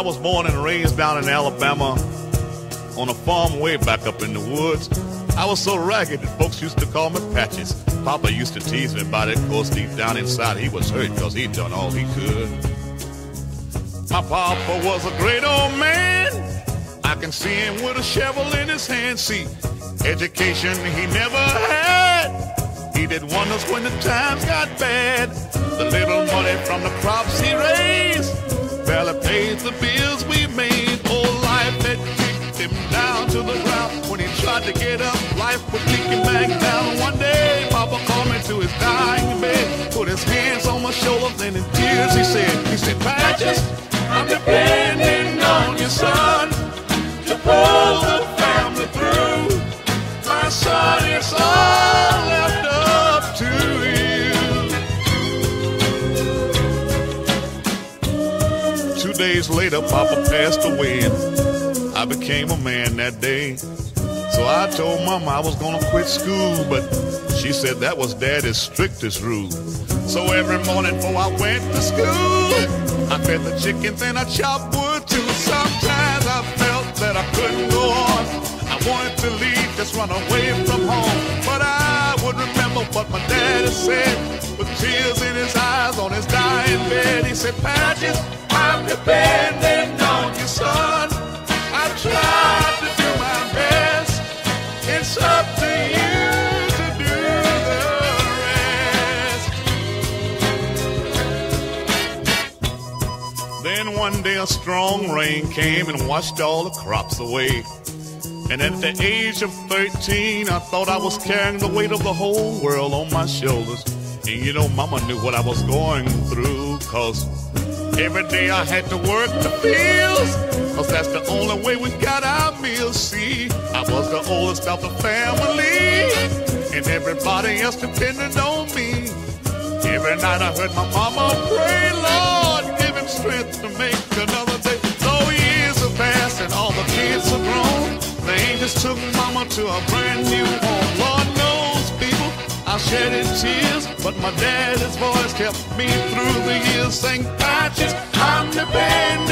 was born and raised down in Alabama on a farm way back up in the woods. I was so ragged that folks used to call me Patches. Papa used to tease me about it, of course deep down inside he was hurt because he'd done all he could. My papa was a great old man. I can see him with a shovel in his hand. See, education he never had. He did wonders when the times got bad. The little money from the crops he raised barely paid the bills we made. Oh, life had kicked him down to the ground. When he tried to get up, life would kick him back down. One day, Papa called me to his dying bed, put his hands on my shoulders, and in tears he said, Patches, I'm depending on you, son, to pull the family through. My son, it's all left up to you. 2 days later, Papa passed away, and I became a man that day. So I told Mama I was gonna quit school, but she said that was Daddy's strictest rule. So every morning before I went to school, I fed the chickens and I chopped wood too. Sometimes I felt that I couldn't go on. I wanted to leave, just run away from home. But I would remember what my daddy said, with tears in his eyes on his dying bed. He said, Patches, I'm depending on you, son. I tried to do my best. It's up to you to do the rest. Then one day a strong rain came and washed all the crops away. And at the age of 13, I thought I was carrying the weight of the whole world on my shoulders. And you know, Mama knew what I was going through, 'cause every day I had to work the fields, 'cause that's the only way we got our meals. See, I was the oldest of the family, and everybody else depended on me. Every night I heard my mama pray, Lord, give him strength to make another day. Though years have passed and all the kids are grown, the angels took Mama to a brand new home. Lord knows, people, I shedded tears, but my daddy's voice kept me through the years, saying, Patches, I'm dependent